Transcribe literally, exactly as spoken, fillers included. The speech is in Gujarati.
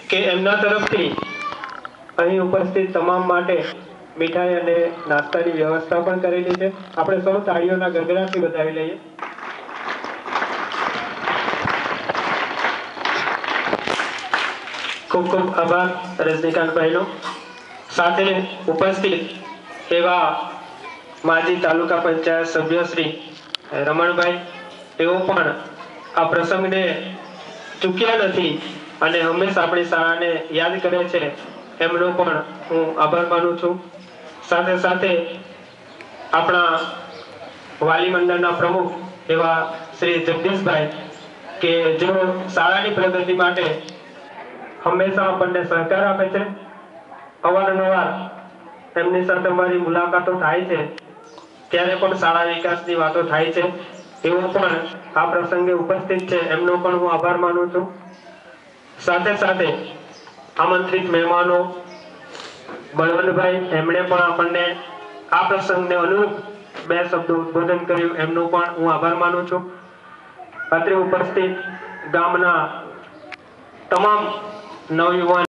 કે એમના તરફથી અહીં ઉપસ્થિત તમામ માટે મીઠાઈ અને નાસ્તાની વ્યવસ્થા પણ કરેલી છે। આપણે સૌ તાળીઓના ગગડાટથી વધાવી લઈએ। ખૂબ ખૂબ આભાર રજનીકાંતભાઈનો। સાથે ઉપસ્થિત એવા માજી તાલુકા પંચાયત સભ્ય શ્રી રમણભાઈ, તેઓ પણ આ પ્રસંગને ચૂક્યા નથી અને હંમેશા આપણી શાળાને યાદ કરે છે, એમનો પણ હું આભાર માનું છું। સાથે સાથે આપણા વાલી મંડળના પ્રમુખ એવા શ્રી જગદીશભાઈ, કે જેઓ શાળાની પ્રગતિ માટે હંમેશા આપણને સહકાર આપે છે। અવારનવાર એમની સાથે અમારી મુલાકાતો થાય છે, ત્યારે પણ શાળા વિકાસની વાતો થાય છે। તેઓ પણ આ પ્રસંગે ઉપસ્થિત છે, એમનો પણ હું આભાર માનું છું। સાથે સાથે આમંત્રિત મહેમાનો બળવંતભાઈ, એમણે પણ આપણને આ પ્રસંગને અનુરૂપ બે શબ્દો ઉદ્બોધન કર્યું, એમનો પણ હું આભાર માનું છું। અત્રે ઉપસ્થિત ગામના તમામ નવયુવાન